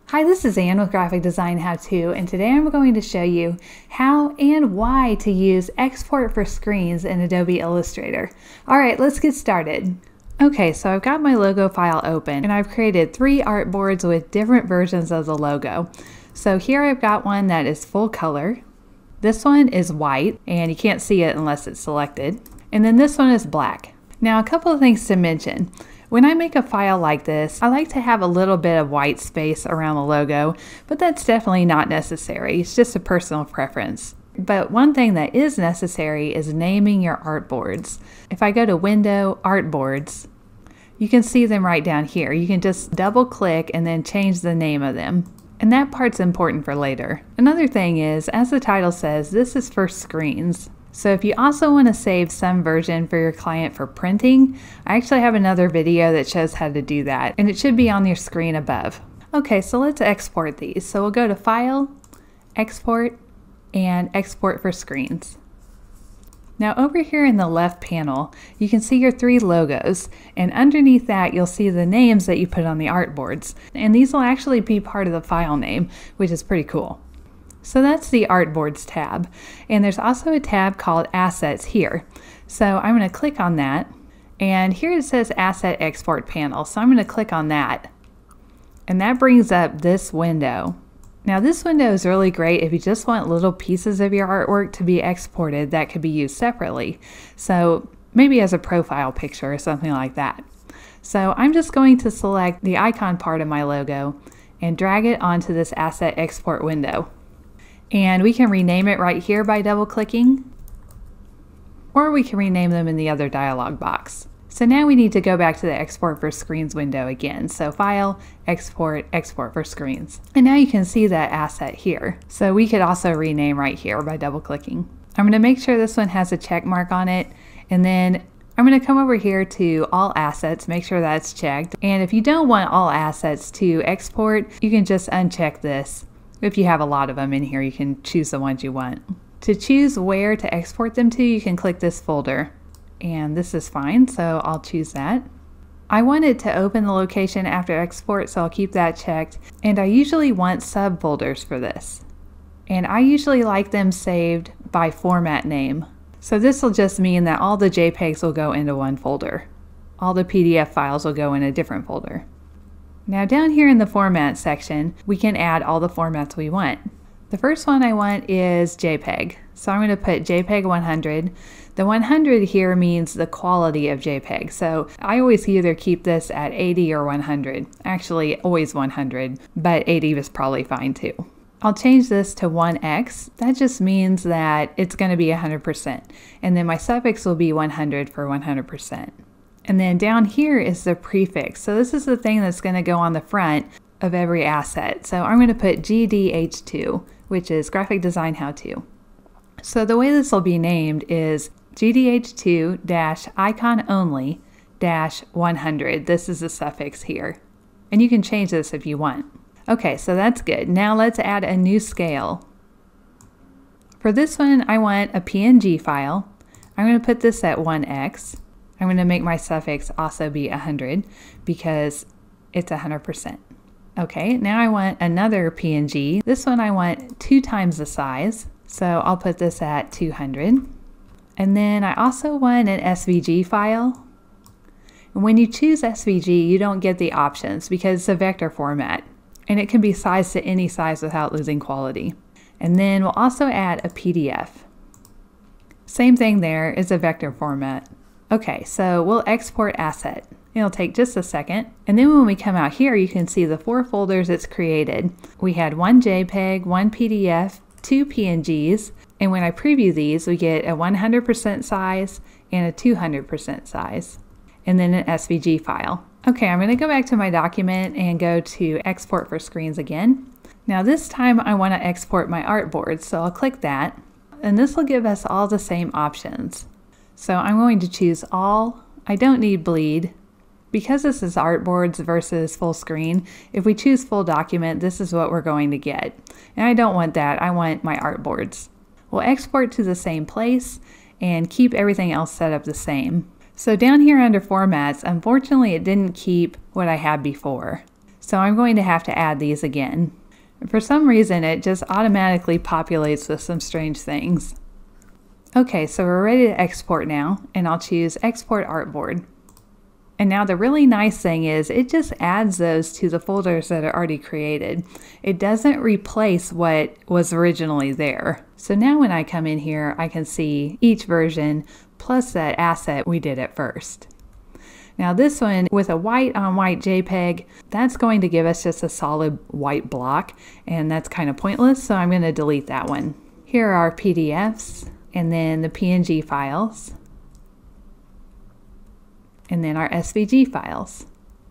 Hi, this is Ann with Graphic Design How To, and today I'm going to show you how and why to use Export for Screens in Adobe Illustrator. Alright, let's get started. Okay, so I've got my logo file open and I've created 3 artboards with different versions of the logo. So here I've got one that is full color. This one is white and you can't see it unless it's selected. And then this one is black. Now a couple of things to mention. When I make a file like this, I like to have a little bit of white space around the logo, but that's definitely not necessary. It's just a personal preference. But one thing that is necessary is naming your artboards. If I go to Window, Artboards, you can see them right down here. You can just double click and then change the name of them. And that part's important for later. Another thing is, as the title says, this is for screens. So if you also want to save some version for your client for printing, I actually have another video that shows how to do that, and it should be on your screen above. Okay, so let's export these. So we'll go to File, Export, and Export for Screens. Now over here in the left panel, you can see your 3 logos, and underneath that you'll see the names that you put on the artboards. And these will actually be part of the file name, which is pretty cool. So that's the Artboards tab, and there's also a tab called Assets here. So I'm going to click on that, and here it says Asset Export Panel, so I'm going to click on that, and that brings up this window. Now this window is really great if you just want little pieces of your artwork to be exported that could be used separately, so maybe as a profile picture or something like that. So I'm just going to select the icon part of my logo and drag it onto this Asset Export window. And we can rename it right here by double clicking, or we can rename them in the other dialog box. So now we need to go back to the Export for Screens window again. So File, Export, Export for Screens. And now you can see that asset here. So we could also rename right here by double clicking. I'm going to make sure this one has a check mark on it, and then I'm going to come over here to All Assets, make sure that's checked. And if you don't want all assets to export, you can just uncheck this. If you have a lot of them in here, you can choose the ones you want. To choose where to export them to, you can click this folder. And this is fine, so I'll choose that. I want it to open the location after export, so I'll keep that checked. And I usually want subfolders for this. And I usually like them saved by format name. So this will just mean that all the JPEGs will go into one folder. All the PDF files will go in a different folder. Now down here in the Format section, we can add all the formats we want. The first one I want is JPEG. So I'm going to put JPEG 100. The 100 here means the quality of JPEG. So I always either keep this at 80 or 100. Actually, always 100, but 80 is probably fine too. I'll change this to 1x. That just means that it's going to be 100%. And then my suffix will be 100 for 100%. And then down here is the prefix. So this is the thing that's going to go on the front of every asset. So I'm going to put GDH2, which is Graphic Design How To. So the way this will be named is GDH2-icon only-100. This is the suffix here. And you can change this if you want. Okay, so that's good. Now let's add a new scale. For this one, I want a PNG file. I'm going to put this at 1x. I'm going to make my suffix also be 100 because it's 100%. Okay, now I want another PNG. This one I want 2 times the size, so I'll put this at 200. And then I also want an SVG file. And when you choose SVG, you don't get the options because it's a vector format, and it can be sized to any size without losing quality. And then we'll also add a PDF. Same thing there, is a vector format. Okay, so we'll export asset. It'll take just a second. And then when we come out here, you can see the 4 folders it's created. We had 1 JPEG, 1 PDF, 2 PNGs, and when I preview these, we get a 100% size and a 200% size, and then an SVG file. Okay, I'm going to go back to my document and go to Export for Screens again. Now this time I want to export my artboard, so I'll click that, and this will give us all the same options. So I'm going to choose all. I don't need bleed. Because this is artboards versus full screen, if we choose full document, this is what we're going to get. And I don't want that, I want my artboards. We'll export to the same place and keep everything else set up the same. So down here under formats, unfortunately it didn't keep what I had before. So I'm going to have to add these again. For some reason, it just automatically populates with some strange things. Okay, so we're ready to export now, and I'll choose Export Artboard. And now the really nice thing is it just adds those to the folders that are already created. It doesn't replace what was originally there. So now when I come in here, I can see each version plus that asset we did at first. Now this one with a white on white JPEG, that's going to give us just a solid white block, and that's kind of pointless, so I'm going to delete that one. Here are our PDFs, and then the PNG files, and then our SVG files.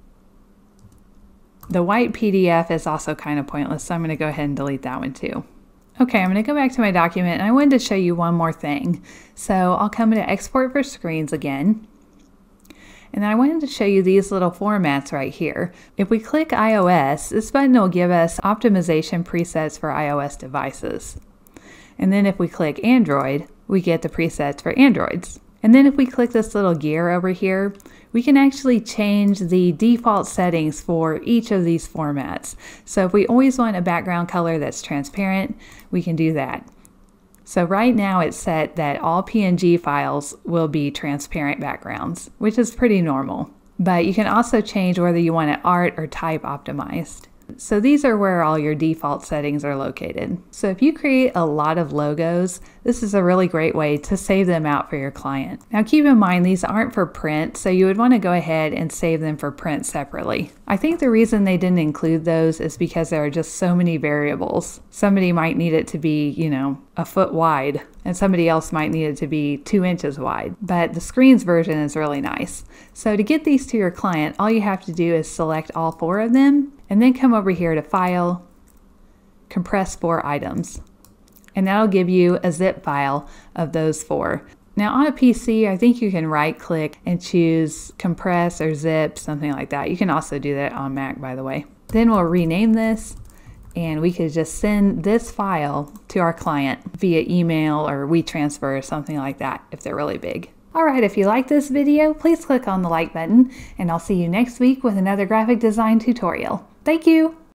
The white PDF is also kind of pointless, so I'm going to go ahead and delete that one too. Okay, I'm going to go back to my document, and I wanted to show you one more thing. So I'll come into Export for Screens again. And then I wanted to show you these little formats right here. If we click iOS, this button will give us optimization presets for iOS devices. And then if we click Android, we get the presets for Androids. And then if we click this little gear over here, we can actually change the default settings for each of these formats. So if we always want a background color that's transparent, we can do that. So right now it's set that all PNG files will be transparent backgrounds, which is pretty normal. But you can also change whether you want it art or type optimized. So these are where all your default settings are located. So if you create a lot of logos, this is a really great way to save them out for your client. Now keep in mind these aren't for print, so you would want to go ahead and save them for print separately. I think the reason they didn't include those is because there are just so many variables. Somebody might need it to be, you know, a foot wide, and somebody else might need it to be 2 inches wide. But the screens version is really nice. So to get these to your client, all you have to do is select all 4 of them, and then come over here to File, Compress 4 items. And that'll give you a zip file of those 4. Now on a PC, I think you can right click and choose compress or zip, something like that. You can also do that on Mac, by the way. Then we'll rename this, and we could just send this file to our client via email or WeTransfer or something like that if they're really big. Alright, if you like this video, please click on the like button, and I'll see you next week with another graphic design tutorial. Thank you!